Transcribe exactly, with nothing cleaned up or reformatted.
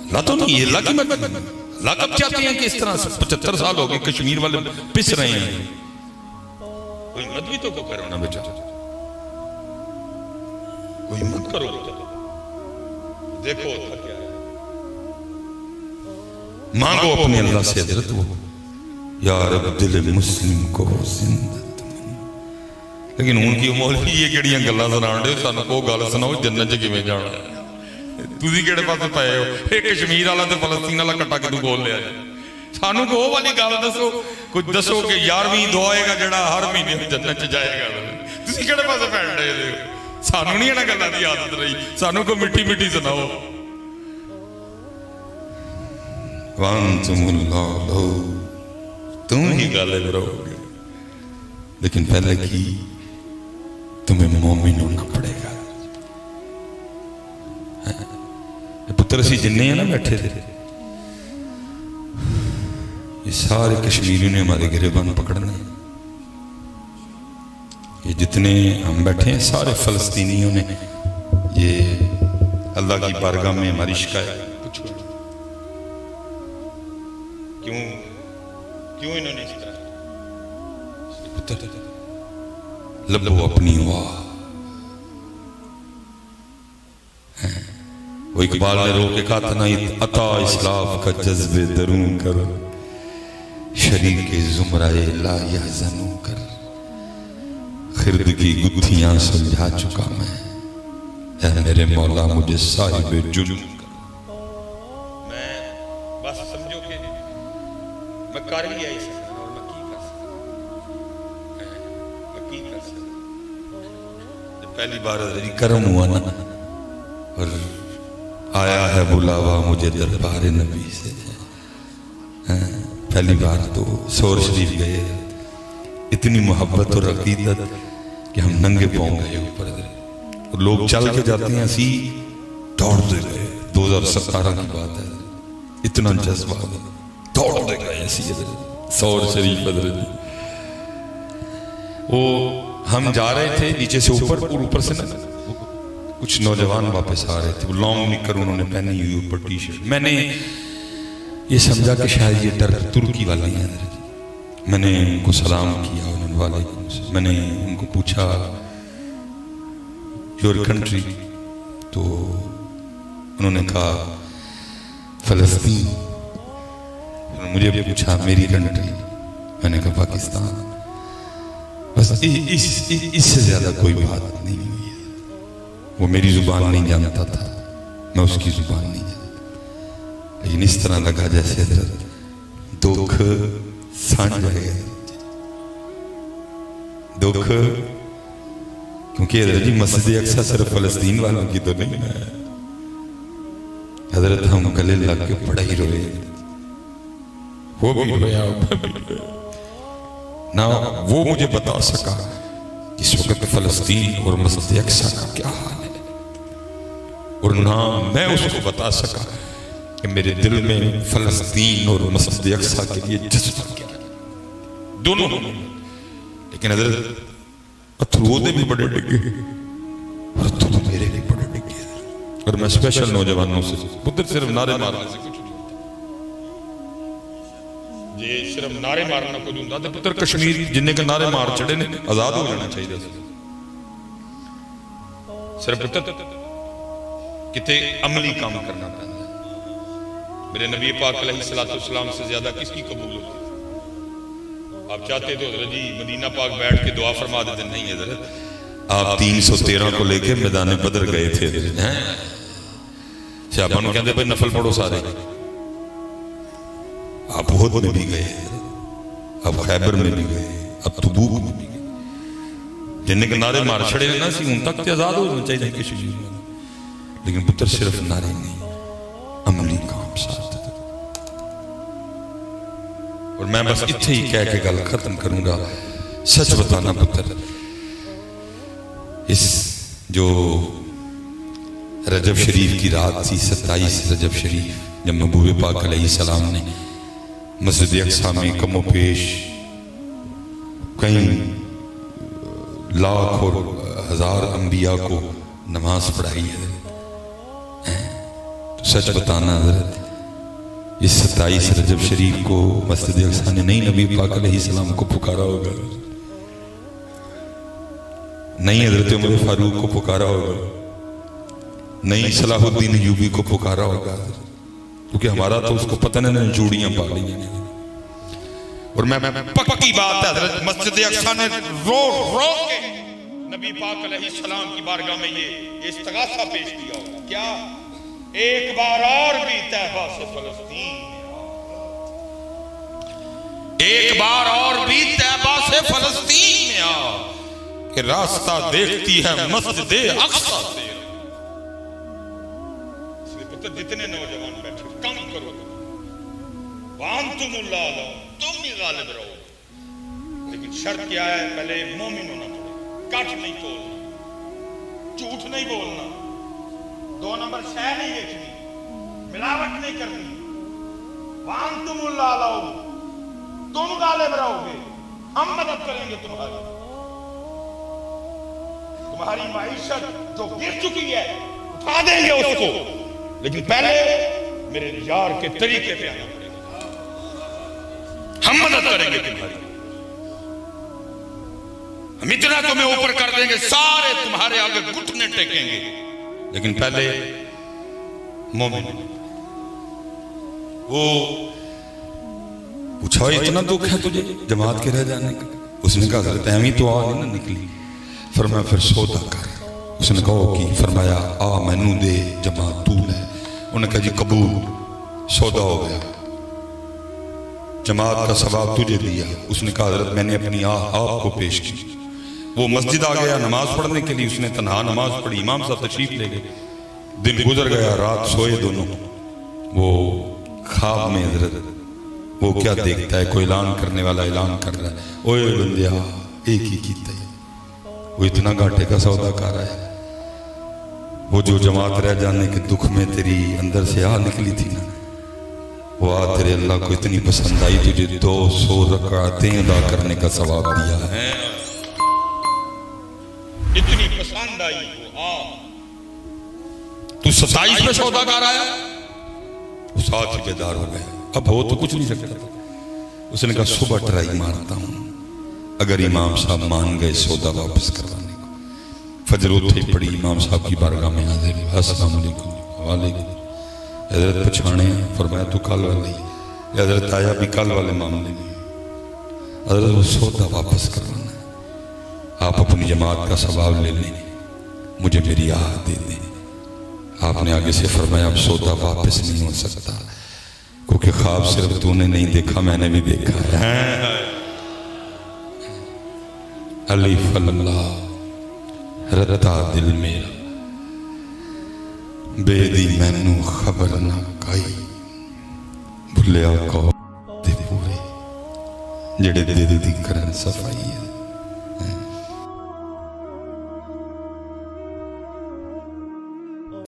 اللہ تو نہیں، یہ اللہ کی مدد۔ اللہ کب چاہتے ہیں کہ اس طرح سے پچہتر سال ہو گئے کشمیر والے پس رہے ہیں، کوئی مدد بھی تو کرو نا بیٹا، کوئی مدد کرو بیٹا، دیکھو تھا کیا ہے، مانگو اپنے اللہ سے حضرت وہ یا رب دل مسلم کو زندہ تمنا۔ لیکن ان کی مولوی یہ کیڑیاں گلاں سنان دے، سانو کو گل سناؤ جنت چ کیویں جانا ہے، تسی کیڑے پاسے پئے ہو؟ اے کشمیر والا تے فلسطین والا کٹا کے تو بول لیا جائے، سانو کو وہ والی گل دسو، کچھ دسو کہ یارویں دعائے گا جڑا ہر مہینے جنت چ جائے گا، تسی کیڑے پاسے پھیل رہے ہو؟ سانو نہیں انہاں گلاں دی عادت رہی، سانو کو مٹھی مٹھی سناؤ۔ وانتم اللہ لو، تم ہی غالب رہو گے، لیکن پہلے کی تمہیں مومن ہونا پڑے گا۔ پتر اسی جننے ہیں نا بیٹھے تھے، یہ سارے کشمیریوں نے ہمارے گریبان پکڑنے، یہ جتنے ہم بیٹھے ہیں سارے فلسطینیوں نے یہ اللہ کی بارگاہ میں ہماری شکایت پوچھو، کیوں کیوں انہوں نے اس طرح پتر لبو اپنی واہ، وہ اقبال نے رو کے کہا تھا نا، عطا اسلاف کا جذب درون کر، شریک زمرہ لا یحزنوں کر، خرد کی گتھیاں سلجھا چکا میں، اے میرے مولا مجھے صاحب جنون کر۔ میں بس سمجھو کہ میں کر لیا اس اور میں کی کر سکتا، میں کی کر سکتا۔ پہلی بار کرم ہوا نا، اور آیا ہے بلاوا مجھے دربار نبی سے، پہلی بار تو سور شریف گئے، اتنی محبت اور عقیدت کہ ہم ننگے پاؤں گئے اوپر، اور لوگ چل کے جاتے ہیں، اسی دوڑتے گئے، دو ہزار ستارہ کی بات ہے، اتنا جذبہ دوڑتے گئے اسی سور شریف حضرت۔ وہ ہم جا رہے تھے نیچے سے اوپر، اور اوپر سے نا کچھ نوجوان واپس آ رہے تھے، وہ لانگ نکر انہوں نے پہنی ہوئی اوپر ٹی شرٹ، میں نے یہ سمجھا کہ شاید یہ ٹر ترکی والی ہیں، میں نے ان کو سلام کیا، انہوں والے میں نے ان کو پوچھا یور کنٹری، تو انہوں نے کہا فلسطین، مجھے پوچھا میری کنٹری، میں نے کہا پاکستان، بس اس سے زیادہ کوئی بات نہیں ہوئی ہے، وہ میری زبان نہیں جانتا تھا، میں اس کی زبان نہیں جانتا، لیکن اس طرح لگا جیسے حضرت دکھ سانجھ گئے، دکھ، کیونکہ حضرت جی مسجد اقصی صرف فلسطین والوں کی تو نہیں ہے، حضرت ہم گلے لگ کے پڑا ہی روئے، وہ بھی رویا نہ وہ مجھے بتا سکا اس وقت فلسطین اور مسجد اقصی کا کیا حال ہے، اور نہ میں اس کو بتا سکا کہ میرے دل میں فلسطین اور مسجد اقصی کے لیے جذبہ کیا ہے، دونوں، لیکن حضرت اتھرو دے بھی بڑے ڈگے اور اتھرو میرے بھی بڑے ڈگے، اور میں اسپیشل نوجوانوں سے پتر صرف نعرے مارنے سے کچھ جی صرف نعرے مارنا کو جوندہ دے پتر کشمیر جنہیں کے نعرے مار چڑے نے آزاد ہو جانا چاہیے، صرف پتر کتے عملی کام کرنا پڑتا ہے، میرے نبی پاک علیہ السلام سے زیادہ کس کی قبول ہوتی ہے؟ آپ چاہتے تو حضرت جی مدینہ پاک بیٹھ کے دعا فرما دیتے، نہیں حضرت آپ تین سو تیرہ کو لے کے میدان بدر گئے تھے، صحابہ کہتے بھئی نفل پڑھو سارے، آپ احد میں بھی گئے، آپ خیبر میں بھی گئے، آپ تبوک میں بھی گئے، جنہیں کے نعرے مار چھڑے نا سی ان تک تے آزاد ہونا چاہیے کسی چیز میں، لیکن پتر صرف نعرے نہیں، عملی کام ساتھ۔ اور میں بس اتھے ہی کہہ کے گل ختم کروں گا، سچ بتانا پتر، اس جو رجب شریف کی رات تھی، ستائیس رجب شریف، جب محبوب پاک علیہ السلام نے مسجد اقصی میں کم و پیش کئی لاکھ اور ہزار انبیاء کو نماز پڑھائی ہے، تو سچ بتانا حضرت اس ستائیس رجب شریف کو مسجد اقصی نے نہیں نبی پاک علیہ السلام کو پکارا ہوگا، نہیں حضرت عمر فاروق کو پکارا ہوگا، نہیں صلاح الدین ایوبی کو پکارا ہوگا، کیونکہ ہمارا تو اس کو پتہ نہیں جوڑیاں پا لی ہیں۔ اور میں پکی بات ہے حضرت مسجد اقصی نے رو رو کے نبی پاک علیہ السلام کی بارگاہ میں یہ استغاثہ پیش کیا ہوگا، کیا ایک بار اور بھی طیبہ سے فلسطین میں آ، ایک بار اور بھی طیبہ سے فلسطین میں آ کہ راستہ دیکھتی ہے مسجد اقصی سے۔ اس لئے پتہ جتنے نوجوان بیٹھے کم کرو، وَأَنْتُمُ اللَّهُ، تم ہی غالب رہو، لیکن شرط کیا ہے؟ پہلے مومن ہونا پڑے، کٹ نہیں تولنا، جھوٹ نہیں بولنا، دو نمبر شے نہیں دیکھنی، ملاوٹ نہیں کرنی۔ وَأَنْتُمُ اللَّهُ، تم غالب رہو گے، ہم مدد کریں گے تمہاری، تمہاری معیشت جو گر چکی ہے اٹھا دیں گے اس کو، لیکن پہلے میرے یار کے طریقے پہ آنا پڑے گا، ہم مدد کریں گے تمہاری، ہم اتنا تمہیں اوپر کر دیں گے، سارے تمہارے آگے گھٹنے ٹیکیں گے، لیکن پہلے مومن۔ وہ پوچھا اتنا دکھ ہے تجھے جماعت کے رہ جانے کا؟ اس نے کہا حضرت اہمی تو آ نہیں نکلی، فرمایا پھر سودا کر۔ اس نے کہا کی؟ فرمایا آ مینو دے جماعت طول ہے۔ انہوں نے کہا جی قبول، سودا ہو گیا، جماعت کا ثواب تجھے دیا۔ اس نے کہا حضرت میں نے اپنی آہ آپ کو پیش کی۔ وہ مسجد آ گیا نماز پڑھنے کے لیے، اس نے تنہا نماز پڑھی، امام صاحب تشریف لے گئے، دن گزر گیا، رات سوئے دونوں۔ وہ خواب میں حضرت وہ کیا دیکھتا ہے؟ کوئی اعلان کرنے والا اعلان کر رہا ہے، اوے بندیا ایک ہی کیتا ہے، وہ اتنا گھاٹے کا سودا کر رہا ہے۔ وہ جو جماعت رہ جانے کے دکھ میں تیری اندر سے آ نکلی تھی نا، وہ آ تیرے اللہ کو اتنی پسند آئی، تجھے دو سو رکعتیں ادا کرنے کا ثواب دیا ہے، اتنی پسند آئی وہ آ۔ تو ستائیس میں سودا کر آیا، وہ ساتھ ہی بیدار ہو گئے، اب ہو تو کچھ نہیں سکتا۔ اس نے کہا صبح ٹرائی مارتا ہوں، اگر امام صاحب مان گئے سودا واپس کروانے کو۔ فجر اٹھے پڑی، امام صاحب کی بارگاہ میں حاضر، السلام علیکم وعلیکم۔ حضرت پچھانے فرمایا تو کل والے، حضرت آیا بھی کل والے معاملے میں، حضرت وہ سودا واپس کروانا ہے، آپ اپنی جماعت کا ثواب لے لیں، مجھے میری آہ دے دیں۔ آپ نے آگے سے فرمایا اب سودا واپس نہیں ہو سکتا، کیونکہ خواب صرف تو نے نہیں دیکھا، میں نے بھی دیکھا ہے۔ الف اللہ رتا دل میرا، بے دی مینو خبر نہ کائی، بھلیا کو دے پورے جڑے دل دی کرن صفائی ہے۔